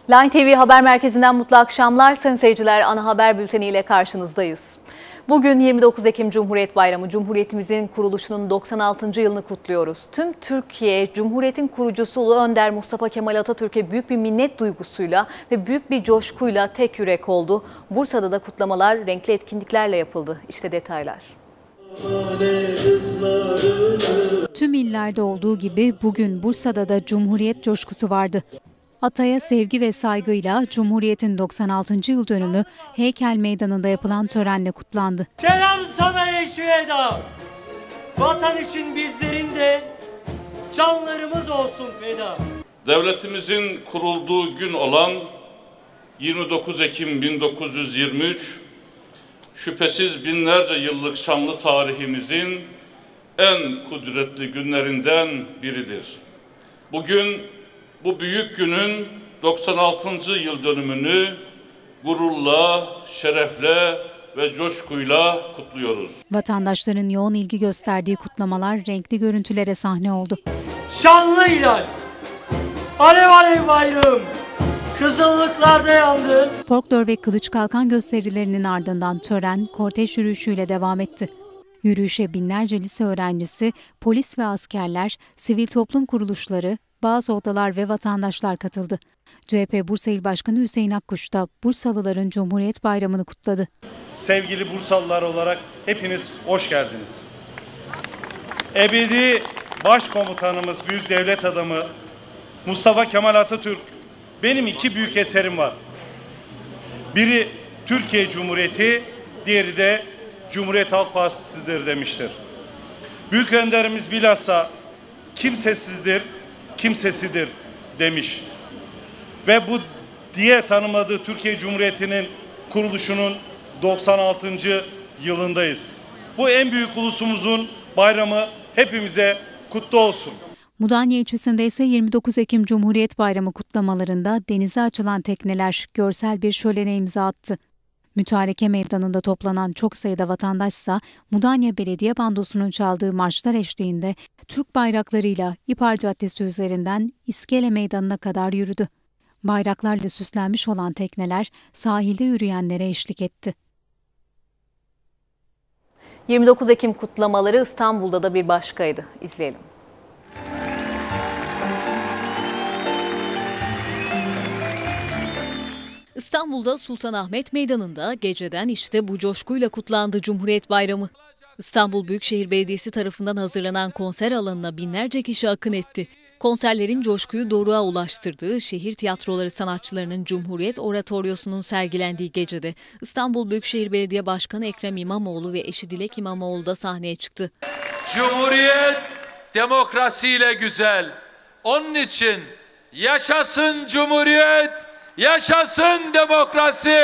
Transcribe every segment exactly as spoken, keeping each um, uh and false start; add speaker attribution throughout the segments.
Speaker 1: Line T V Haber Merkezi'nden mutlu akşamlar. Sayın seyirciler, ana haber bülteni ile karşınızdayız. Bugün yirmi dokuz Ekim Cumhuriyet Bayramı. Cumhuriyetimizin kuruluşunun doksan altıncı yılını kutluyoruz. Tüm Türkiye, Cumhuriyet'in kurucusu Ulu Önder Mustafa Kemal Atatürk'e büyük bir minnet duygusuyla ve büyük bir coşkuyla tek yürek oldu. Bursa'da da kutlamalar renkli etkinliklerle yapıldı. İşte detaylar.
Speaker 2: Tüm illerde olduğu gibi bugün Bursa'da da Cumhuriyet coşkusu vardı. Ataya sevgi ve saygıyla Cumhuriyet'in doksan altıncı yıl dönümü Heykel Meydanı'nda yapılan törenle kutlandı.
Speaker 3: Selam sana Yeşil Eda. Vatan için bizlerin de canlarımız olsun feda.
Speaker 4: Devletimizin kurulduğu gün olan yirmi dokuz Ekim bin dokuz yüz yirmi üç, şüphesiz binlerce yıllık şanlı tarihimizin en kudretli günlerinden biridir. Bugün bu büyük günün doksan altıncı yıl dönümünü gururla, şerefle ve coşkuyla kutluyoruz.
Speaker 2: Vatandaşların yoğun ilgi gösterdiği kutlamalar renkli görüntülere sahne oldu.
Speaker 3: Şanlı hilal, alev alev bayrağım, kızıllıklarda yandı.
Speaker 2: Folklor ve kılıç kalkan gösterilerinin ardından tören kortej yürüyüşüyle devam etti. Yürüyüşe binlerce lise öğrencisi, polis ve askerler, sivil toplum kuruluşları, bazı odalar ve vatandaşlar katıldı. C H P Bursa İl Başkanı Hüseyin Akkuş da Bursalıların Cumhuriyet Bayramı'nı kutladı.
Speaker 5: Sevgili Bursalılar olarak hepiniz hoş geldiniz. Ebedi Başkomutanımız, büyük devlet adamı Mustafa Kemal Atatürk, benim iki büyük eserim var. Biri Türkiye Cumhuriyeti, diğeri de Cumhuriyet Halk Partisi'dir demiştir. Büyük önderimiz bilhassa kimsesizdir, kimsesidir demiş. Ve bu diye tanımladığı Türkiye Cumhuriyeti'nin kuruluşunun doksan altıncı yılındayız. Bu en büyük ulusumuzun bayramı hepimize kutlu olsun.
Speaker 2: Mudanya ilçesinde ise yirmi dokuz Ekim Cumhuriyet Bayramı kutlamalarında denize açılan tekneler görsel bir şölene imza attı. Mütareke Meydanı'nda toplanan çok sayıda vatandaşsa Mudanya Belediye Bandosu'nun çaldığı marşlar eşliğinde Türk bayraklarıyla İpar Caddesi üzerinden İskele Meydanı'na kadar yürüdü. Bayraklarla süslenmiş olan tekneler sahilde yürüyenlere eşlik etti.
Speaker 1: yirmi dokuz Ekim kutlamaları İstanbul'da da bir başkaydı. İzleyelim. İstanbul'da Sultanahmet Meydanı'nda geceden işte bu coşkuyla kutlandı Cumhuriyet Bayramı. İstanbul Büyükşehir Belediyesi tarafından hazırlanan konser alanına binlerce kişi akın etti. Konserlerin coşkuyu doruğa ulaştırdığı şehir tiyatroları sanatçılarının Cumhuriyet Oratoryosu'nun sergilendiği gecede İstanbul Büyükşehir Belediye Başkanı Ekrem İmamoğlu ve eşi Dilek İmamoğlu da sahneye çıktı.
Speaker 6: Cumhuriyet demokrasiyle güzel. Onun için yaşasın Cumhuriyet! Yaşasın demokrasi!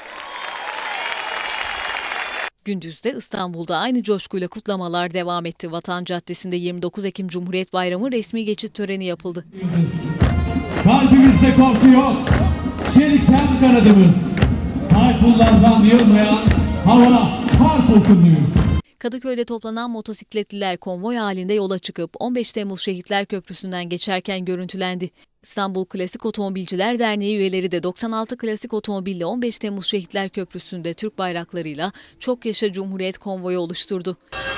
Speaker 1: Gündüzde İstanbul'da aynı coşkuyla kutlamalar devam etti. Vatan Caddesi'nde yirmi dokuz Ekim Cumhuriyet Bayramı resmi geçit töreni yapıldı.
Speaker 7: Kalbimizde korku yok, çelikten kanadımız, tayfunlardan yılmayan hava harp okunuyuz.
Speaker 1: Kadıköy'de toplanan motosikletliler konvoy halinde yola çıkıp on beş Temmuz Şehitler Köprüsü'nden geçerken görüntülendi. İstanbul Klasik Otomobilciler Derneği üyeleri de doksan altı Klasik Otomobil'le on beş Temmuz Şehitler Köprüsü'nde Türk bayraklarıyla Çok Yaşa Cumhuriyet konvoyu oluşturdu.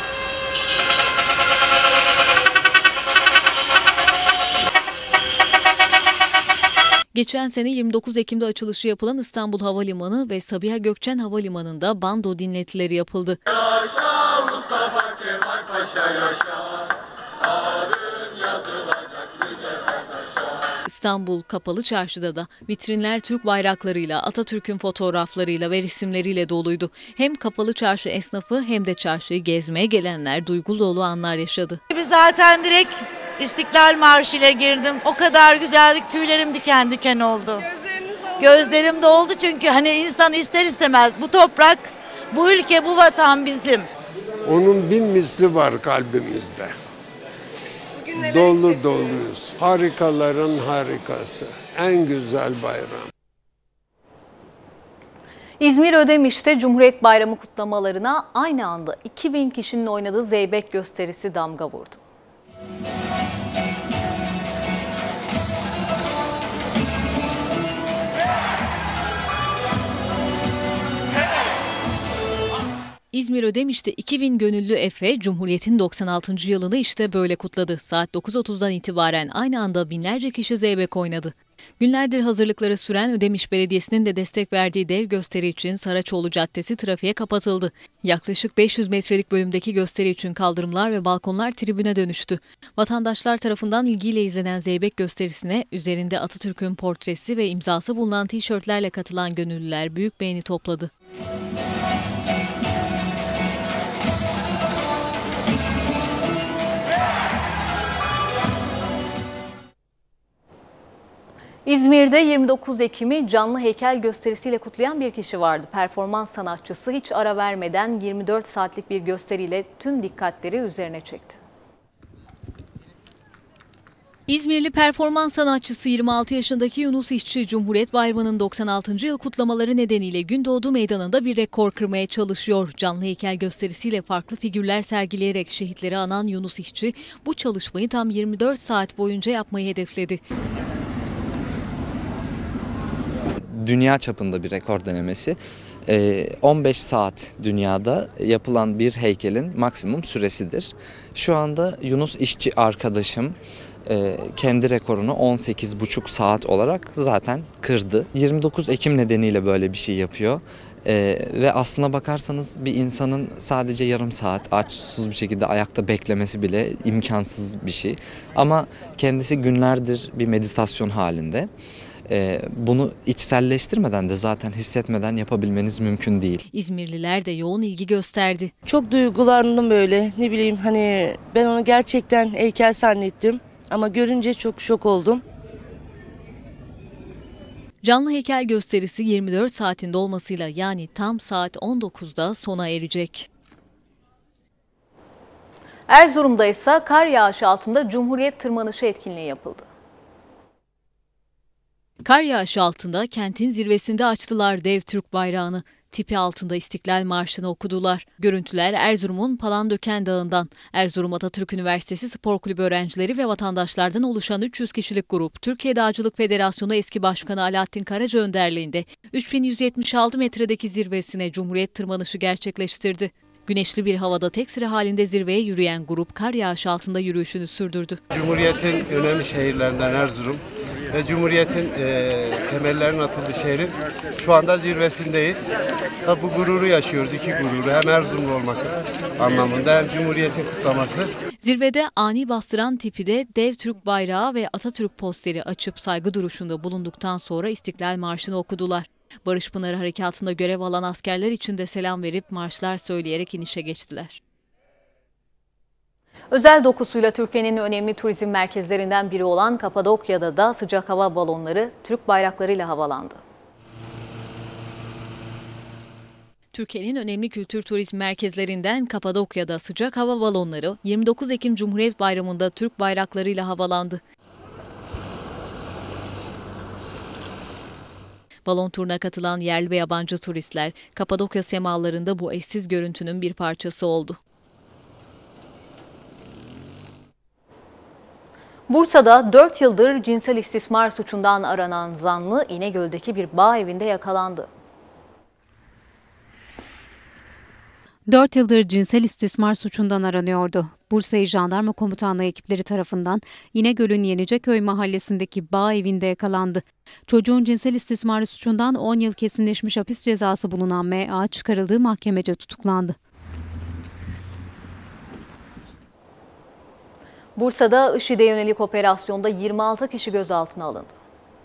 Speaker 1: Geçen sene yirmi dokuz Ekim'de açılışı yapılan İstanbul Havalimanı ve Sabiha Gökçen Havalimanı'nda bando dinletileri yapıldı.
Speaker 6: Yaşa Mustafa Kemal Paşa yaşa, adın yazılacak mücevher taşa.
Speaker 1: İstanbul Kapalı Çarşı'da da vitrinler Türk bayraklarıyla, Atatürk'ün fotoğraflarıyla ve resimleriyle doluydu. Hem Kapalı Çarşı esnafı hem de çarşıyı gezmeye gelenler duygu dolu anlar yaşadı.
Speaker 8: Biz zaten direkt İstiklal Marşı ile girdim. O kadar güzellik, tüylerim diken diken oldu. Gözlerim doldu çünkü hani insan ister istemez bu toprak, bu ülke, bu vatan bizim.
Speaker 9: Onun bin misli var kalbimizde. Dolu doluyuz. Harikaların harikası. En güzel bayram.
Speaker 1: İzmir Ödemiş'te Cumhuriyet Bayramı kutlamalarına aynı anda iki bin kişinin oynadığı zeybek gösterisi damga vurdu. İzmir Ödemiş'te iki bin gönüllü Efe, Cumhuriyet'in doksan altıncı yılını işte böyle kutladı. Saat dokuz otuzdan itibaren aynı anda binlerce kişi zeybek oynadı. Günlerdir hazırlıkları süren Ödemiş Belediyesi'nin de destek verdiği dev gösteri için Saraçoğlu Caddesi trafiğe kapatıldı. Yaklaşık beş yüz metrelik bölümdeki gösteri için kaldırımlar ve balkonlar tribüne dönüştü. Vatandaşlar tarafından ilgiyle izlenen zeybek gösterisine üzerinde Atatürk'ün portresi ve imzası bulunan tişörtlerle katılan gönüllüler büyük beğeni topladı. İzmir'de yirmi dokuz Ekim'i canlı heykel gösterisiyle kutlayan bir kişi vardı. Performans sanatçısı hiç ara vermeden yirmi dört saatlik bir gösteriyle tüm dikkatleri üzerine çekti. İzmirli performans sanatçısı yirmi altı yaşındaki Yunus İşçi, Cumhuriyet Bayramı'nın doksan altıncı yıl kutlamaları nedeniyle Gündoğdu Meydanı'nda bir rekor kırmaya çalışıyor. Canlı heykel gösterisiyle farklı figürler sergileyerek şehitleri anan Yunus İşçi, bu çalışmayı tam yirmi dört saat boyunca yapmayı hedefledi.
Speaker 10: Dünya çapında bir rekor denemesi. on beş saat dünyada yapılan bir heykelin maksimum süresidir. Şu anda Yunus İşçi arkadaşım kendi rekorunu on sekiz buçuk saat olarak zaten kırdı. yirmi dokuz Ekim nedeniyle böyle bir şey yapıyor. Ee, ve aslına bakarsanız bir insanın sadece yarım saat aç susuz bir şekilde ayakta beklemesi bile imkansız bir şey. Ama kendisi günlerdir bir meditasyon halinde. Ee, bunu içselleştirmeden de zaten hissetmeden yapabilmeniz mümkün değil.
Speaker 1: İzmirliler de yoğun ilgi gösterdi.
Speaker 11: Çok duygulandım böyle, ne bileyim, hani ben onu gerçekten heykel zannettim ama görünce çok şok oldum.
Speaker 1: Canlı heykel gösterisi yirmi dört saatinde olmasıyla yani tam saat on dokuzda sona erecek. Erzurum'da ise kar yağışı altında Cumhuriyet tırmanışı etkinliği yapıldı. Kar yağışı altında kentin zirvesinde açtılar dev Türk bayrağını. Tipi altında İstiklal Marşı'nı okudular. Görüntüler Erzurum'un Palandöken Dağı'ndan. Erzurum Atatürk Üniversitesi Spor Kulübü öğrencileri ve vatandaşlardan oluşan üç yüz kişilik grup, Türkiye Dağcılık Federasyonu eski başkanı Alaaddin Karaca önderliğinde üç bin yüz yetmiş altı metredeki zirvesine Cumhuriyet tırmanışı gerçekleştirdi. Güneşli bir havada tek sıra halinde zirveye yürüyen grup kar yağışı altında yürüyüşünü sürdürdü.
Speaker 9: Cumhuriyet'in önemli şehirlerinden Erzurum ve Cumhuriyet'in e, temellerinin atıldığı şehrin şu anda zirvesindeyiz. Tabi bu gururu yaşıyoruz, iki gururu, hem Erzurumlu olmak anlamında hem Cumhuriyet'in kutlaması.
Speaker 1: Zirvede ani bastıran tipide dev Türk bayrağı ve Atatürk posteri açıp saygı duruşunda bulunduktan sonra İstiklal Marşı'nı okudular. Barış Pınarı Harekatı'nda görev alan askerler için de selam verip marşlar söyleyerek inişe geçtiler. Özel dokusuyla Türkiye'nin önemli turizm merkezlerinden biri olan Kapadokya'da da sıcak hava balonları Türk bayraklarıyla havalandı. Türkiye'nin önemli kültür turizm merkezlerinden Kapadokya'da sıcak hava balonları yirmi dokuz Ekim Cumhuriyet Bayramı'nda Türk bayraklarıyla havalandı. Balon turuna katılan yerli ve yabancı turistler Kapadokya semalarında bu eşsiz görüntünün bir parçası oldu. Bursa'da dört yıldır cinsel istismar suçundan aranan zanlı İnegöl'deki bir bağ evinde yakalandı.
Speaker 2: dört yıldır cinsel istismar suçundan aranıyordu. Bursa İl Jandarma Komutanlığı ekipleri tarafından İnegöl'ün Yeniceköy mahallesindeki bağ evinde yakalandı. Çocuğun cinsel istismarı suçundan on yıl kesinleşmiş hapis cezası bulunan M A çıkarıldığı mahkemece tutuklandı.
Speaker 1: Bursa'da IŞİD'e yönelik operasyonda yirmi altı kişi gözaltına alındı.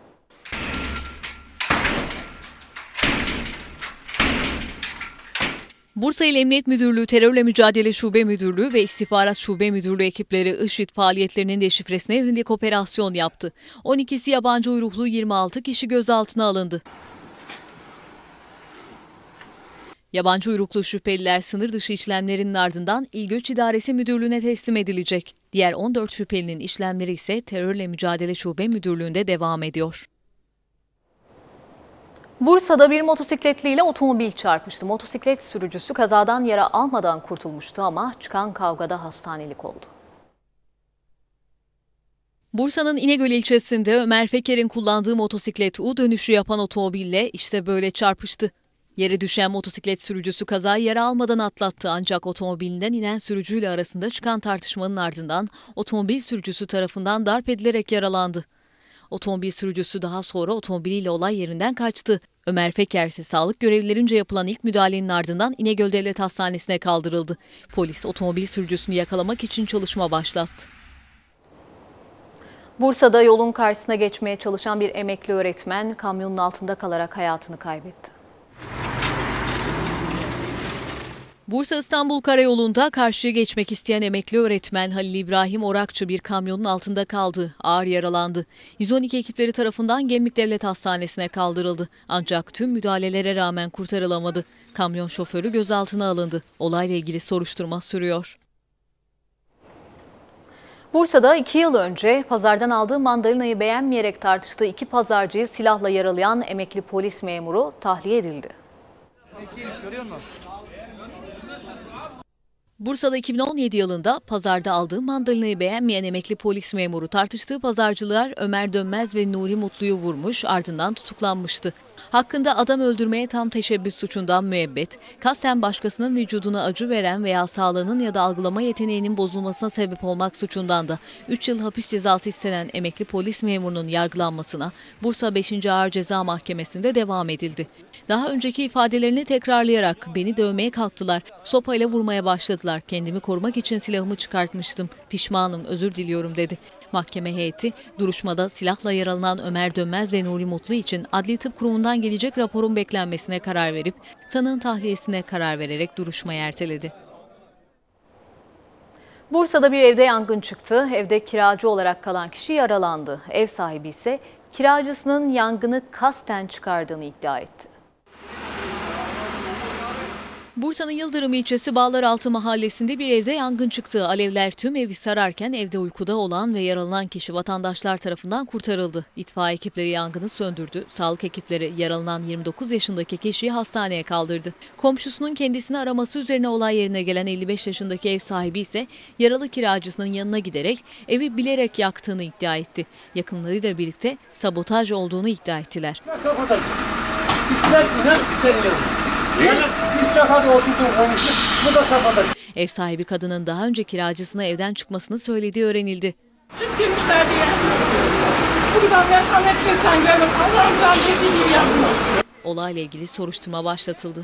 Speaker 1: Bursa İl Emniyet Müdürlüğü Terörle Mücadele Şube Müdürlüğü ve İstihbarat Şube Müdürlüğü ekipleri IŞİD faaliyetlerinin deşifresine yönelik operasyon yaptı. on ikisi yabancı uyruklu yirmi altı kişi gözaltına alındı. Yabancı uyruklu şüpheliler sınır dışı işlemlerinin ardından İl Göç İdaresi Müdürlüğü'ne teslim edilecek. Diğer on dört şüphelinin işlemleri ise Terörle Mücadele Şube Müdürlüğü'nde devam ediyor. Bursa'da bir motosikletliyle otomobil çarpıştı. Motosiklet sürücüsü kazadan yara almadan kurtulmuştu ama çıkan kavgada hastanelik oldu. Bursa'nın İnegöl ilçesinde Ömer Feker'in kullandığı motosiklet U dönüşü yapan otomobille işte böyle çarpıştı. Yere düşen motosiklet sürücüsü kazayı yara almadan atlattı ancak otomobilinden inen sürücüyle arasında çıkan tartışmanın ardından otomobil sürücüsü tarafından darp edilerek yaralandı. Otomobil sürücüsü daha sonra otomobiliyle olay yerinden kaçtı. Ömer Feker ise sağlık görevlilerince yapılan ilk müdahalenin ardından İnegöl Devlet Hastanesi'ne kaldırıldı. Polis otomobil sürücüsünü yakalamak için çalışma başlattı. Bursa'da yolun karşısına geçmeye çalışan bir emekli öğretmen kamyonun altında kalarak hayatını kaybetti. Bursa-İstanbul Karayolu'nda karşıya geçmek isteyen emekli öğretmen Halil İbrahim Orakçı bir kamyonun altında kaldı. Ağır yaralandı. yüz on iki ekipleri tarafından Gemlik Devlet Hastanesi'ne kaldırıldı. Ancak tüm müdahalelere rağmen kurtarılamadı. Kamyon şoförü gözaltına alındı. Olayla ilgili soruşturma sürüyor. Bursa'da iki yıl önce pazardan aldığı mandalinayı beğenmeyerek tartıştığı iki pazarcıyı silahla yaralayan emekli polis memuru tahliye edildi. Bursa'da iki bin on yedi yılında pazarda aldığı mandalinayı beğenmeyen emekli polis memuru tartıştığı pazarcılar Ömer Dönmez ve Nuri Mutlu'yu vurmuş, ardından tutuklanmıştı. Hakkında adam öldürmeye tam teşebbüs suçundan müebbet, kasten başkasının vücuduna acı veren veya sağlığının ya da algılama yeteneğinin bozulmasına sebep olmak suçundan da üç yıl hapis cezası istenen emekli polis memurunun yargılanmasına Bursa beşinci Ağır Ceza Mahkemesi'nde devam edildi. Daha önceki ifadelerini tekrarlayarak beni dövmeye kalktılar, sopayla vurmaya başladılar, kendimi korumak için silahımı çıkartmıştım, pişmanım, özür diliyorum dedi. Mahkeme heyeti duruşmada silahla yaralanan Ömer Dönmez ve Nuri Mutlu için Adli Tıp Kurumu'ndan gelecek raporun beklenmesine karar verip sanığın tahliyesine karar vererek duruşmayı erteledi. Bursa'da bir evde yangın çıktı. Evde kiracı olarak kalan kişi yaralandı. Ev sahibi ise kiracısının yangını kasten çıkardığını iddia etti. Bursa'nın Yıldırım ilçesi Bağlaraltı mahallesinde bir evde yangın çıktı. Alevler tüm evi sararken evde uykuda olan ve yaralanan kişi vatandaşlar tarafından kurtarıldı. İtfaiye ekipleri yangını söndürdü. Sağlık ekipleri yaralanan yirmi dokuz yaşındaki kişiyi hastaneye kaldırdı. Komşusunun kendisini araması üzerine olay yerine gelen elli beş yaşındaki ev sahibi ise yaralı kiracısının yanına giderek evi bilerek yaktığını iddia etti. Yakınlarıyla birlikte sabotaj olduğunu iddia ettiler.
Speaker 12: Sabotaj. İster inan ister inan. Yani biz sefada oturduk konuştuk, bu da sefada.
Speaker 1: Ev sahibi kadının daha önce kiracısına evden çıkmasını söylediği öğrenildi.
Speaker 13: Çık demişlerdi ya. Buradan merhamet versen görün. Allah'ım can dediği gibi yapma.
Speaker 1: Olayla ilgili soruşturma başlatıldı.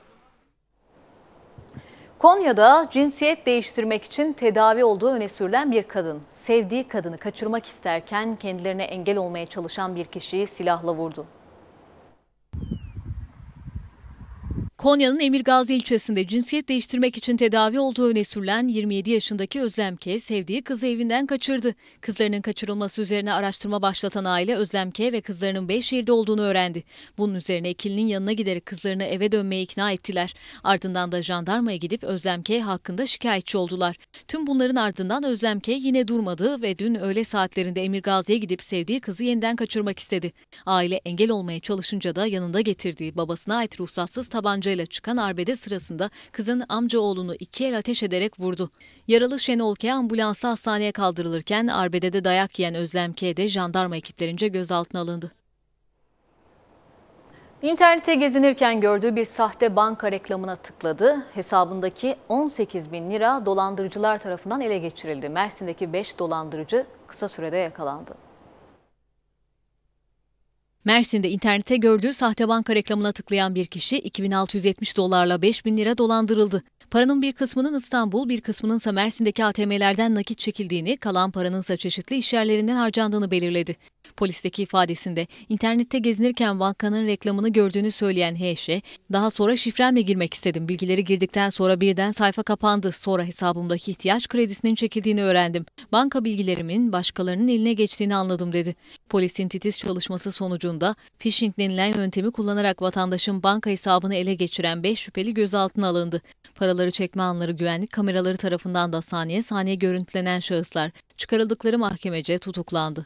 Speaker 1: Konya'da cinsiyet değiştirmek için tedavi olduğu öne sürülen bir kadın, sevdiği kadını kaçırmak isterken kendilerine engel olmaya çalışan bir kişiyi silahla vurdu. Konya'nın Emirgazi ilçesinde cinsiyet değiştirmek için tedavi olduğu öne sürülen yirmi yedi yaşındaki Özlem K. sevdiği kızı evinden kaçırdı. Kızlarının kaçırılması üzerine araştırma başlatan aile Özlem K. ve kızlarının Beyşehir'de olduğunu öğrendi. Bunun üzerine ikilinin yanına giderek kızlarını eve dönmeye ikna ettiler. Ardından da jandarmaya gidip Özlem K. hakkında şikayetçi oldular. Tüm bunların ardından Özlem K. yine durmadı ve dün öğle saatlerinde Emirgazi'ye gidip sevdiği kızı yeniden kaçırmak istedi. Aile engel olmaya çalışınca da yanında getirdiği babasına ait ruhsatsız tabanca ile çıkan arbede sırasında kızın amcaoğlunu iki el ateş ederek vurdu. Yaralı Şenol K. ambulansla hastaneye kaldırılırken arbedede dayak yiyen Özlem K. de jandarma ekiplerince gözaltına alındı. İnternette gezinirken gördüğü bir sahte banka reklamına tıkladı. Hesabındaki on sekiz bin lira dolandırıcılar tarafından ele geçirildi. Mersin'deki beş dolandırıcı kısa sürede yakalandı. Mersin'de internette gördüğü sahte banka reklamına tıklayan bir kişi iki bin altı yüz yetmiş dolarla beş bin lira dolandırıldı. Paranın bir kısmının İstanbul, bir kısmının ise Mersin'deki A T M'lerden nakit çekildiğini, kalan paranın ise çeşitli işyerlerinden harcandığını belirledi. Polisteki ifadesinde internette gezinirken bankanın reklamını gördüğünü söyleyen H Ş, daha sonra şifremle girmek istedim. Bilgileri girdikten sonra birden sayfa kapandı. Sonra hesabımdaki ihtiyaç kredisinin çekildiğini öğrendim. Banka bilgilerimin başkalarının eline geçtiğini anladım dedi. Polisin titiz çalışması sonucunda phishing denilen yöntemi kullanarak vatandaşın banka hesabını ele geçiren beş şüpheli gözaltına alındı. Paraları çekme anları güvenlik kameraları tarafından da saniye saniye görüntülenen şahıslar çıkarıldıkları mahkemece tutuklandı.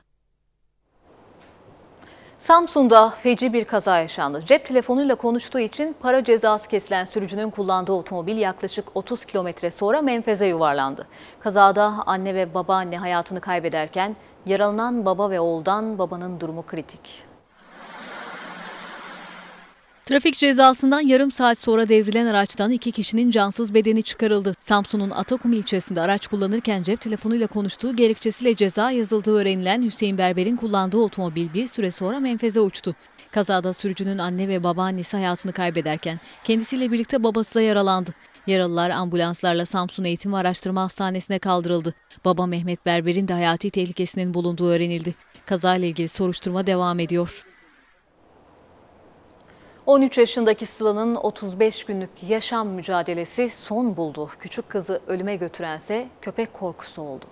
Speaker 1: Samsun'da feci bir kaza yaşandı. Cep telefonuyla konuştuğu için para cezası kesilen sürücünün kullandığı otomobil yaklaşık otuz kilometre sonra menfeze yuvarlandı. Kazada anne ve babaanne hayatını kaybederken yaralanan baba ve oğuldan babanın durumu kritik. Trafik cezasından yarım saat sonra devrilen araçtan iki kişinin cansız bedeni çıkarıldı. Samsun'un Atakum ilçesinde araç kullanırken cep telefonuyla konuştuğu gerekçesiyle ceza yazıldığı öğrenilen Hüseyin Berber'in kullandığı otomobil bir süre sonra menfeze uçtu. Kazada sürücünün anne ve babaannesi hayatını kaybederken kendisiyle birlikte babası da yaralandı. Yaralılar ambulanslarla Samsun Eğitim ve Araştırma Hastanesi'ne kaldırıldı. Baba Mehmet Berber'in de hayati tehlikesinin bulunduğu öğrenildi. Kazayla ilgili soruşturma devam ediyor. on üç yaşındaki Sıla'nın otuz beş günlük yaşam mücadelesi son buldu. Küçük kızı ölüme götürense köpek korkusu oldu.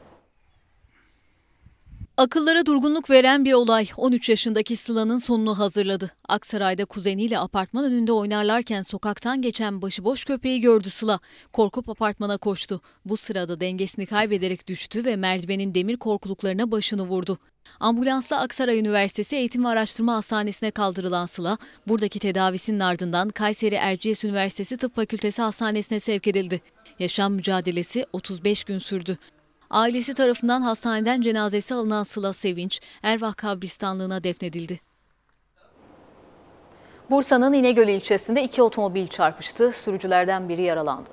Speaker 1: Akıllara durgunluk veren bir olay on üç yaşındaki Sıla'nın sonunu hazırladı. Aksaray'da kuzeniyle apartman önünde oynarlarken sokaktan geçen başıboş köpeği gördü Sıla. Korkup apartmana koştu. Bu sırada dengesini kaybederek düştü ve merdivenin demir korkuluklarına başını vurdu. Ambulansla Aksaray Üniversitesi Eğitim ve Araştırma Hastanesi'ne kaldırılan Sıla, buradaki tedavisinin ardından Kayseri Erciyes Üniversitesi Tıp Fakültesi Hastanesi'ne sevk edildi. Yaşam mücadelesi otuz beş gün sürdü. Ailesi tarafından hastaneden cenazesi alınan Sıla Sevinç, Ervah kabristanlığına defnedildi. Bursa'nın İnegöl ilçesinde iki otomobil çarpıştı. Sürücülerden biri yaralandı.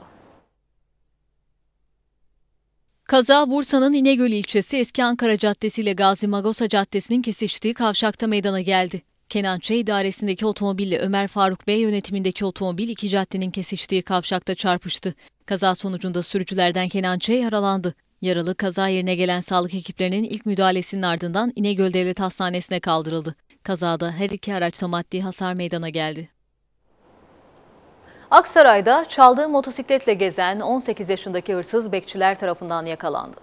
Speaker 1: Kaza Bursa'nın İnegöl ilçesi Eski Ankara Caddesi ile Gazi Magosa Caddesi'nin kesiştiği kavşakta meydana geldi. Kenançay idaresindeki otomobille Ömer Faruk Bey yönetimindeki otomobil iki caddenin kesiştiği kavşakta çarpıştı. Kaza sonucunda sürücülerden Kenançay yaralandı. Yaralı kaza yerine gelen sağlık ekiplerinin ilk müdahalesinin ardından İnegöl Devlet Hastanesi'ne kaldırıldı. Kazada her iki araçta maddi hasar meydana geldi. Aksaray'da çaldığı motosikletle gezen on sekiz yaşındaki hırsız bekçiler tarafından yakalandı.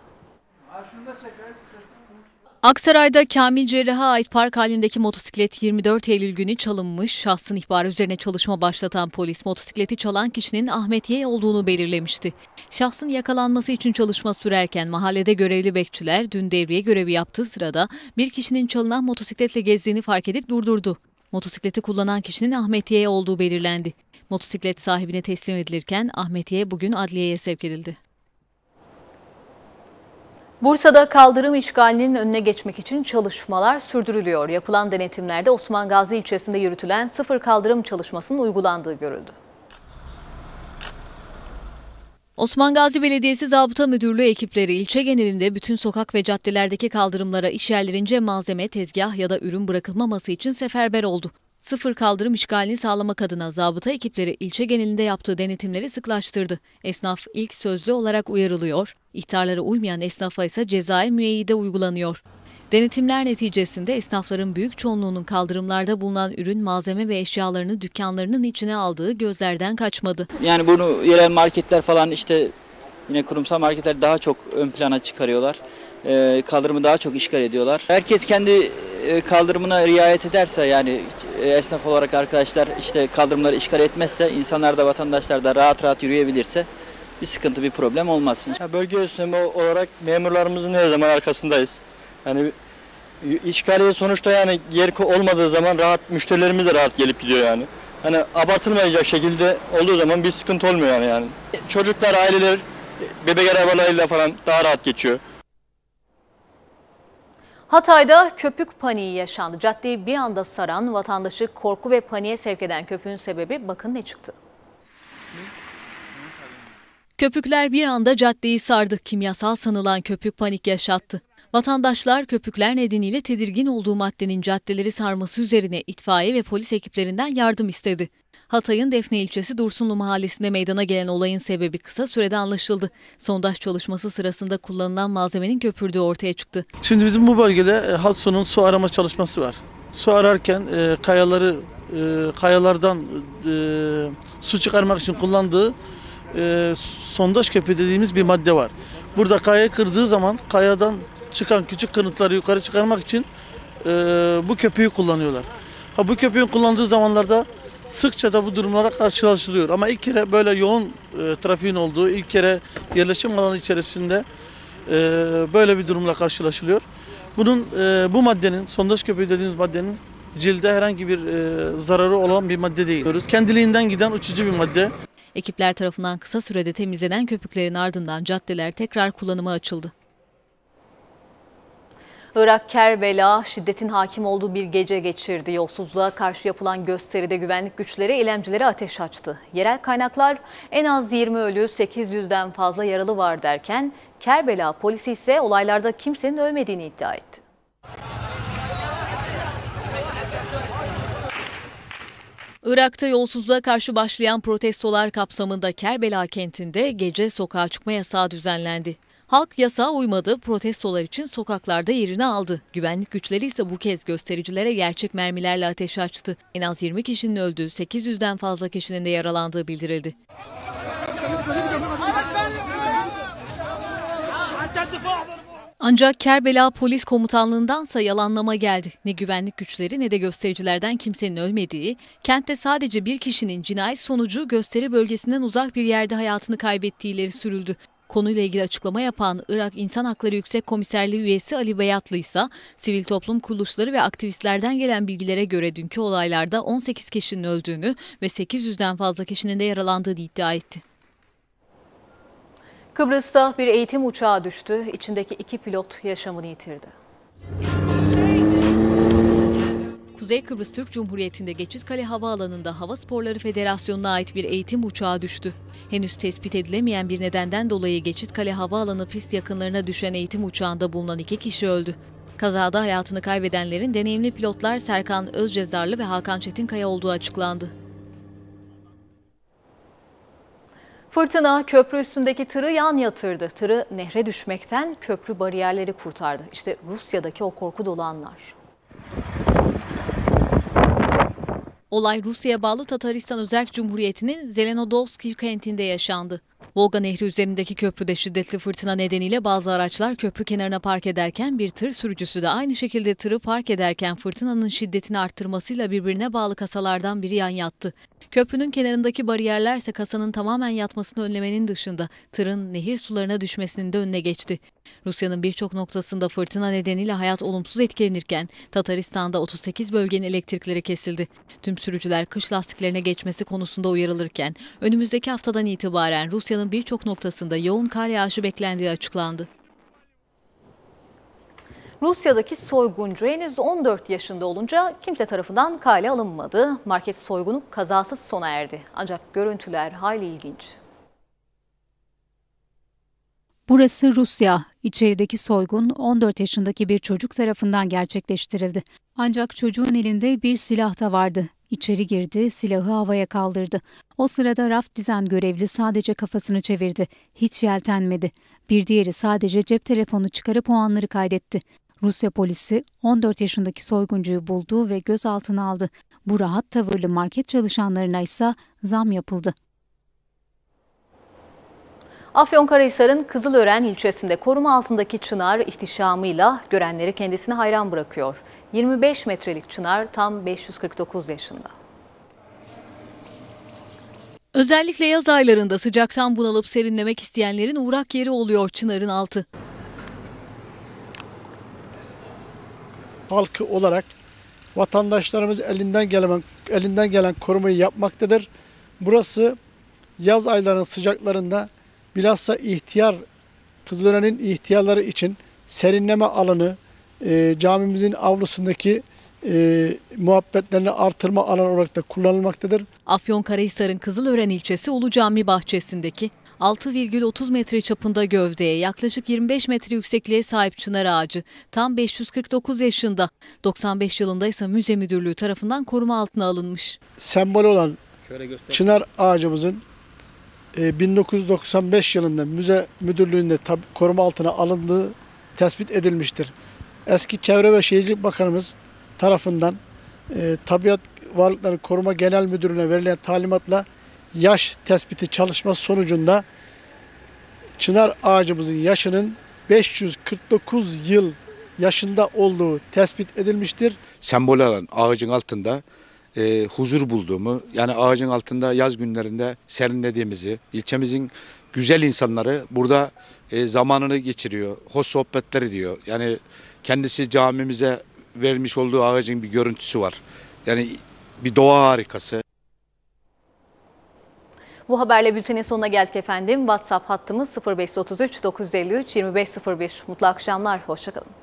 Speaker 1: Aksaray'da Kamil Cerrah'a ait park halindeki motosiklet yirmi dört Eylül günü çalınmış. Şahsın ihbarı üzerine çalışma başlatan polis motosikleti çalan kişinin Ahmet Y olduğunu belirlemişti. Şahsın yakalanması için çalışma sürerken mahallede görevli bekçiler dün devriye görevi yaptığı sırada bir kişinin çalınan motosikletle gezdiğini fark edip durdurdu. Motosikleti kullanan kişinin Ahmet Y olduğu belirlendi. Motosiklet sahibine teslim edilirken Ahmet Y bugün adliyeye sevk edildi. Bursa'da kaldırım işgalinin önüne geçmek için çalışmalar sürdürülüyor. Yapılan denetimlerde Osman Gazi ilçesinde yürütülen sıfır kaldırım çalışmasının uygulandığı görüldü. Osman Gazi Belediyesi Zabıta Müdürlüğü ekipleri ilçe genelinde bütün sokak ve caddelerdeki kaldırımlara işyerlerince malzeme, tezgah ya da ürün bırakılmaması için seferber oldu. Sıfır kaldırım işgalini sağlamak adına zabıta ekipleri ilçe genelinde yaptığı denetimleri sıklaştırdı. Esnaf ilk sözlü olarak uyarılıyor, ihtarlara uymayan esnafa ise cezai müeyyide uygulanıyor. Denetimler neticesinde esnafların büyük çoğunluğunun kaldırımlarda bulunan ürün, malzeme ve eşyalarını dükkanlarının içine aldığı gözlerden kaçmadı.
Speaker 14: Yani bunu yerel marketler falan işte yine kurumsal marketler daha çok ön plana çıkarıyorlar. Ee, kaldırımı daha çok işgal ediyorlar. Herkes kendi kaldırımına riayet ederse yani esnaf olarak arkadaşlar işte kaldırımları işgal etmezse insanlar da vatandaşlar da rahat rahat yürüyebilirse bir sıkıntı bir problem olmaz.
Speaker 15: Ya bölge yönetimi olarak memurlarımızın her zaman arkasındayız. Yani işgaliye sonuçta yani yer olmadığı zaman rahat müşterilerimiz de rahat gelip gidiyor yani. Hani abartılmayacak şekilde olduğu zaman bir sıkıntı olmuyor yani yani. Çocuklar, aileler bebek arabalarıyla falan daha rahat geçiyor.
Speaker 1: Hatay'da köpük paniği yaşandı. Caddeyi bir anda saran, vatandaşı korku ve paniğe sevk eden köpüğün sebebi bakın ne çıktı. Köpükler bir anda caddeyi sardı. Kimyasal sanılan köpük panik yaşattı. Vatandaşlar köpükler nedeniyle tedirgin olduğu maddenin caddeleri sarması üzerine itfaiye ve polis ekiplerinden yardım istedi. Hatay'ın Defne ilçesi Dursunlu mahallesinde meydana gelen olayın sebebi kısa sürede anlaşıldı. Sondaj çalışması sırasında kullanılan malzemenin köpürdüğü ortaya çıktı.
Speaker 16: Şimdi bizim bu bölgede e, Hatsun'un su arama çalışması var. Su ararken e, kayaları e, kayalardan e, su çıkarmak için kullandığı e, sondaj köpüğü dediğimiz bir madde var. Burada kayayı kırdığı zaman kayadan çıkan küçük kırıntıları yukarı çıkarmak için e, bu köpüğü kullanıyorlar. Ha, bu köpüğün kullandığı zamanlarda sıkça da bu durumlara karşılaşılıyor. Ama ilk kere böyle yoğun e, trafiğin olduğu, ilk kere yerleşim alanı içerisinde e, böyle bir durumla karşılaşılıyor. Bunun e, bu maddenin, sondaj köpüğü dediğimiz maddenin cilde herhangi bir e, zararı olan bir madde değil. Kendiliğinden giden uçucu bir madde.
Speaker 1: Ekipler tarafından kısa sürede temizlenen köpüklerin ardından caddeler tekrar kullanıma açıldı. Irak Kerbela şiddetin hakim olduğu bir gece geçirdi. Yolsuzluğa karşı yapılan gösteride güvenlik güçleri eylemcilere ateş açtı. Yerel kaynaklar en az yirmi ölü, sekiz yüzden fazla yaralı var derken Kerbela polisi ise olaylarda kimsenin ölmediğini iddia etti. Irak'ta yolsuzluğa karşı başlayan protestolar kapsamında Kerbela kentinde gece sokağa çıkma yasağı düzenlendi. Halk yasağa uymadı, protestolar için sokaklarda yerini aldı. Güvenlik güçleri ise bu kez göstericilere gerçek mermilerle ateş açtı. En az yirmi kişinin öldüğü, sekiz yüzden fazla kişinin de yaralandığı bildirildi. Ancak Kerbela Polis Komutanlığı'ndansa yalanlama geldi. Ne güvenlik güçleri ne de göstericilerden kimsenin ölmediği, kentte sadece bir kişinin cinayet sonucu gösteri bölgesinden uzak bir yerde hayatını kaybettiği ileri sürüldü. Konuyla ilgili açıklama yapan Irak İnsan Hakları Yüksek Komiserliği üyesi Ali Beyatlı ise sivil toplum kuruluşları ve aktivistlerden gelen bilgilere göre dünkü olaylarda on sekiz kişinin öldüğünü ve sekiz yüzden fazla kişinin de yaralandığını iddia etti. Kıbrıs'ta bir eğitim uçağı düştü. İçindeki iki pilot yaşamını yitirdi. Kuzey Kıbrıs Türk Cumhuriyeti'nde Geçitkale Havaalanı'nda Hava Sporları Federasyonu'na ait bir eğitim uçağı düştü. Henüz tespit edilemeyen bir nedenden dolayı Geçitkale Havaalanı pist yakınlarına düşen eğitim uçağında bulunan iki kişi öldü. Kazada hayatını kaybedenlerin deneyimli pilotlar Serkan Özcezarlı ve Hakan Çetinkaya olduğu açıklandı. Fırtına köprü üstündeki tırı yan yatırdı. Tırı nehre düşmekten köprü bariyerleri kurtardı. İşte Rusya'daki o korku dolu anlar. Olay Rusya'ya bağlı Tataristan Özerk Cumhuriyeti'nin Zelenodolski kentinde yaşandı. Volga Nehri üzerindeki köprüde şiddetli fırtına nedeniyle bazı araçlar köprü kenarına park ederken bir tır sürücüsü de aynı şekilde tırı park ederken fırtınanın şiddetini arttırmasıyla birbirine bağlı kasalardan biri yan yattı. Köprünün kenarındaki bariyerler ise kasanın tamamen yatmasını önlemenin dışında tırın nehir sularına düşmesinin de önüne geçti. Rusya'nın birçok noktasında fırtına nedeniyle hayat olumsuz etkilenirken Tataristan'da otuz sekiz bölgenin elektrikleri kesildi. Tüm sürücüler kış lastiklerine geçmesi konusunda uyarılırken önümüzdeki haftadan itibaren Rusya'nın birçok noktasında yoğun kar yağışı beklendiği açıklandı. Rusya'daki soyguncu henüz on dört yaşında olunca kimse tarafından kale alınmadı. Market soygunu kazasız sona erdi. Ancak görüntüler hayli ilginç.
Speaker 2: Burası Rusya. İçerideki soygun on dört yaşındaki bir çocuk tarafından gerçekleştirildi. Ancak çocuğun elinde bir silah da vardı. İçeri girdi, silahı havaya kaldırdı. O sırada raf dizen görevli sadece kafasını çevirdi. Hiç yeltenmedi. Bir diğeri sadece cep telefonu çıkarıp o anları kaydetti. Rusya polisi on dört yaşındaki soyguncuyu buldu ve gözaltına aldı. Bu rahat tavırlı market çalışanlarına ise zam yapıldı.
Speaker 1: Afyonkarahisar'ın Kızılören ilçesinde koruma altındaki çınar ihtişamıyla görenleri kendisine hayran bırakıyor. yirmi beş metrelik çınar tam beş yüz kırk dokuz yaşında. Özellikle yaz aylarında sıcaktan bunalıp serinlemek isteyenlerin uğrak yeri oluyor çınarın altı.
Speaker 17: Halkı olarak vatandaşlarımız elinden gelen elinden gelen korumayı yapmaktadır. Burası yaz aylarının sıcaklarında bilhassa ihtiyar Kızılören'in ihtiyarları için serinleme alanı, e, camimizin avlusundaki e, muhabbetlerini artırma alanı olarak da kullanılmaktadır.
Speaker 1: Afyonkarahisar'ın Kızılören ilçesi Ulu Cami bahçesindeki altı virgül otuz metre çapında gövdeye, yaklaşık yirmi beş metre yüksekliğe sahip çınar ağacı tam beş yüz kırk dokuz yaşında. doksan beş yılında ise müze müdürlüğü tarafından koruma altına alınmış.
Speaker 17: Sembol olan çınar ağacımızın bin dokuz yüz doksan beş yılında müze müdürlüğünde koruma altına alındığı tespit edilmiştir. Eski Çevre ve Şehircilik Bakanımız tarafından e, Tabiat Varlıkları Koruma Genel Müdürlüğü'ne verilen talimatla yaş tespiti çalışması sonucunda çınar ağacımızın yaşının beş yüz kırk dokuz yıl yaşında olduğu tespit edilmiştir.
Speaker 18: Sembol olan ağacın altında e, huzur bulduğumu, yani ağacın altında yaz günlerinde serinlediğimizi, ilçemizin güzel insanları burada e, zamanını geçiriyor, hoş sohbetler ediyor. Yani kendisi camimize vermiş olduğu ağacın bir görüntüsü var. Yani bir doğa harikası.
Speaker 1: Bu haberle bültenin sonuna geldik efendim. WhatsApp hattımız sıfır beş otuz üç dokuz elli üç yirmi beş sıfır bir. Mutlu akşamlar, hoşça kalın.